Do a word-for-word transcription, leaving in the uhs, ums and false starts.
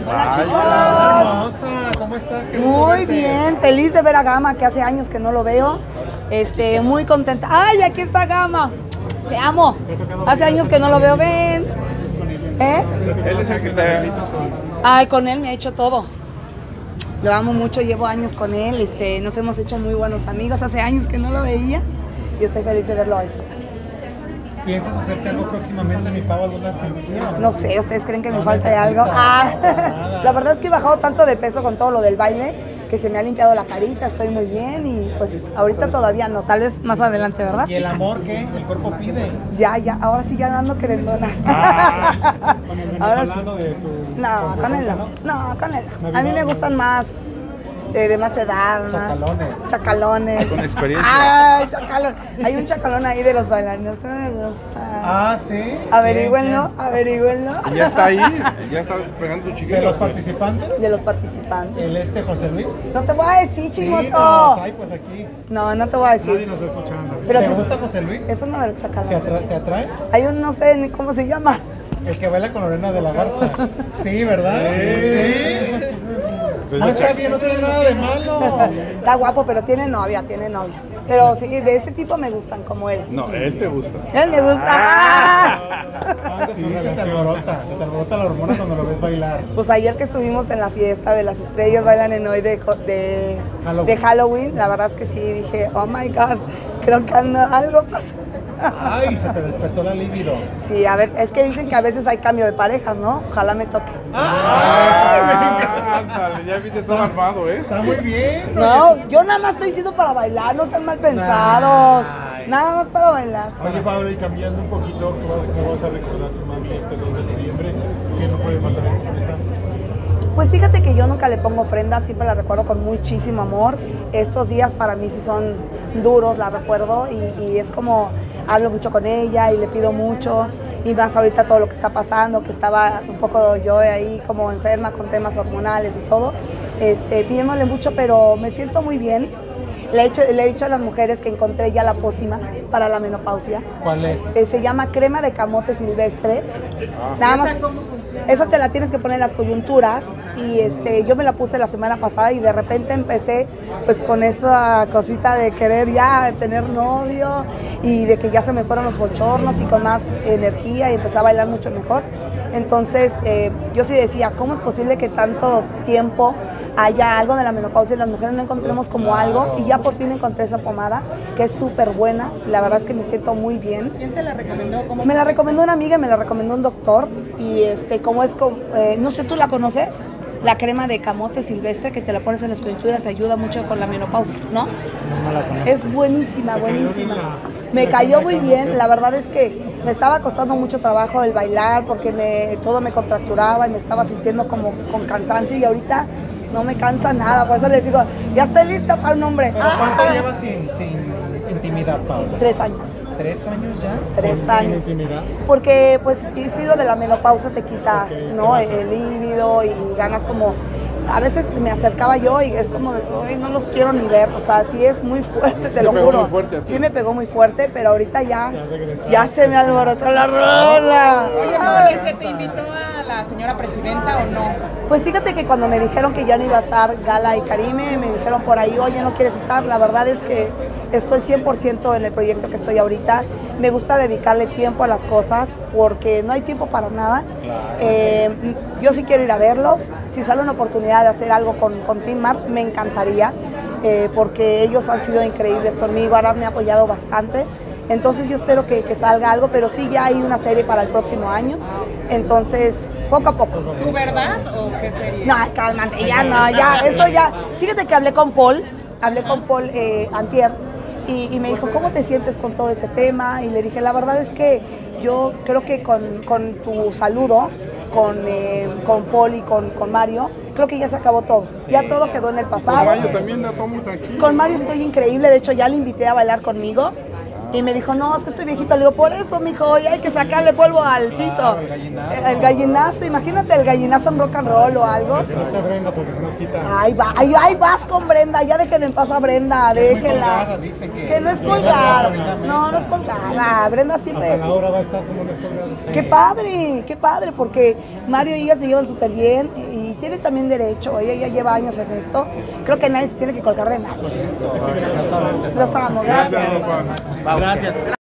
Hola, Ay, chicos. Hermosa, ¿cómo estás? Qué gusto Muy verte. bien, feliz de ver a Gama, que hace años que no lo veo. Este, muy contenta. ¡Ay, aquí está Gama! Te amo. Hace años que no lo veo. Ven. ¿Eh? Él es el que te... Ay, con él me ha hecho todo. Lo amo mucho, llevo años con él. Este, nos hemos hecho muy buenos amigos. Hace años que no lo veía y estoy feliz de verlo hoy. ¿Piensas hacerte algo próximamente, mi Pau, alguna cirugía? No sé, ¿ustedes creen que me No falta necesitas algo? Ah, nada. la verdad es que he bajado tanto de peso con todo lo del baile que se me ha limpiado la carita, estoy muy bien y pues ahorita todavía no, tal vez más adelante, ¿verdad? ¿Y el amor qué? ¿El cuerpo pide? Ya, ya, ahora sí ya ando querendona. Ah, con el Ahora sí. venezolano de tu... No, con él no. No, con él no. A mí me gustan más de, de más edad, más Chacalones. chacalones. Con experiencia. Ay, chacalón. Hay un chacalón ahí de los bailarines, no me gusta. Ah, ¿sí? Averigüenlo, ¿Quién, averigüenlo. Y ya está ahí, ya está pegando tu quién? chiquito. ¿De los participantes? De los participantes. ¿El este José Luis? No te voy a decir, Sí, chismoso. no, ay, pues aquí. No, no te voy a decir. Nadie nos va escuchando. Pero ¿Te sí- gusta José Luis? Es uno de los ¿Te, chacalones. atra- ¿Te atrae? Hay un, no sé ni cómo se llama. El que baila con Lorena de la Garza. Sí, ¿verdad? Sí. Pues Ah, el está Chac- bien, no tiene nada de malo. Está guapo, pero tiene novia, tiene novia. Pero sí, de ese tipo me gustan como él. No, él te gusta. Él me gusta. ¡Ah! Sí, se te alborota, se te alborota la hormona cuando lo ves bailar. Pues ayer que estuvimos en la fiesta de las estrellas bailan en hoy de, de, Halloween. de Halloween, la verdad es que sí, dije, oh my God, creo que anda, algo pasa. Ay, se te despertó la libido. Sí, a ver, es que dicen que a veces hay cambio de pareja, ¿no? Ojalá me toque. Ah, ándale, ya viste, todo armado, ¿eh? Está muy bien. No, yo nada más estoy diciendo para bailar, no sean mal pensados. Ay. Nada más para bailar. Oye, Pablo, y cambiando un poquito, ¿cómo vas a recordar tu mami este dos de noviembre? Que no puede faltar en tu mesa. Pues fíjate que yo nunca le pongo ofrenda, siempre la recuerdo con muchísimo amor. Estos días para mí sí son duros, la recuerdo y, y es como hablo mucho con ella y le pido mucho. Y más ahorita todo lo que está pasando, que estaba un poco yo de ahí como enferma con temas hormonales y todo, este, pidiéndole mucho, pero me siento muy bien. Le he, hecho, le he dicho a las mujeres que encontré ya la pócima para la menopausia. ¿Cuál es? Eh, se llama crema de camote silvestre. Nada más. Esa te la tienes que poner en las coyunturas y este, yo me la puse la semana pasada y de repente empecé pues con esa cosita de querer ya tener novio y de que ya se me fueron los bochornos y con más energía y empecé a bailar mucho mejor. Entonces eh, yo sí decía, ¿cómo es posible que tanto tiempo haya algo de la menopausia y las mujeres no encontremos como algo? Y ya por fin encontré esa pomada que es súper buena, la verdad es que me siento muy bien. ¿Quién te la recomendó? ¿Cómo Me se- la recomendó una amiga y me la recomendó un doctor y este, como es, con- eh, no sé, ¿tú la conoces? La crema de camote silvestre que te la pones en las coyunturas ayuda mucho con la menopausia, ¿no? No la conozco. Es buenísima, ¿Te cayó bien buenísima. la- Me la cayó crema muy de bien, camote? la verdad es que me estaba costando mucho trabajo el bailar porque me, todo me contracturaba y me estaba sintiendo como con cansancio y ahorita no me cansa nada, por eso les digo, ya estoy lista para un hombre. ¿Pero cuánto ¡Ah! llevas sin, sin intimidad, Paula? Tres años, ¿Tres años ya? tres Sin años. intimidad. Porque pues y sí lo de la menopausia te quita, Ok, ¿no? te El líbido y ganas como, a veces me acercaba yo y es como de, ay, no los quiero ni ver, o sea, sí es muy fuerte, Sí te te lo pegó juro. muy fuerte a ti. Sí me pegó muy fuerte, pero ahorita ya, Ya regresaste. ya se me alborotó la rola. Oye, Ay. Pablo, ¿se te invitó a la señora presidenta o no? Pues fíjate que cuando me dijeron que ya no iba a estar Gala y Karime, me dijeron por ahí, oye, ¿no quieres estar? La verdad es que estoy cien por ciento en el proyecto que estoy ahorita. Me gusta dedicarle tiempo a las cosas porque no hay tiempo para nada. Eh, yo sí quiero ir a verlos. Si sale una oportunidad de hacer algo con, con Team Mar, me encantaría eh, porque ellos han sido increíbles conmigo. Arad me ha apoyado bastante. Entonces yo espero que, que salga algo, pero sí ya hay una serie para el próximo año. Entonces, poco a poco. ¿Tu verdad o qué sería? No, cálmate, ya no, ya, eso ya. Fíjate que hablé con Paul, hablé con Paul eh, antier, y, y me dijo, ¿cómo te sientes con todo ese tema? Y le dije, la verdad es que yo creo que con, con tu saludo, con, eh, con Paul y con, con Mario, creo que ya se acabó todo. Ya todo quedó en el Con pasado. Mayo también da todo muy tranquilo. Con Mario estoy increíble, de hecho ya le invité a bailar conmigo. Y me dijo, no, es que estoy viejito. Le digo, por eso, mijo, ya hay que sacarle polvo al piso. el gallinazo. El gallinazo, imagínate el gallinazo en rock and roll o algo. Que no está Brenda porque si no quita. Ay, va, ay, ay, vas con Brenda, ya déjenle en paz a Brenda, Que es muy déjenla. colgada, dicen que- no es que colgada, es la no, no es colgada. Brenda Hasta siempre. la hora va a estar como un descolgado. Qué padre, qué padre, porque Mario y ella se llevan súper bien y tiene también derecho, ella ya lleva años en esto, creo que nadie se tiene que colgar de nadie. Los amo, gracias. Gracias, Rafa. Gracias.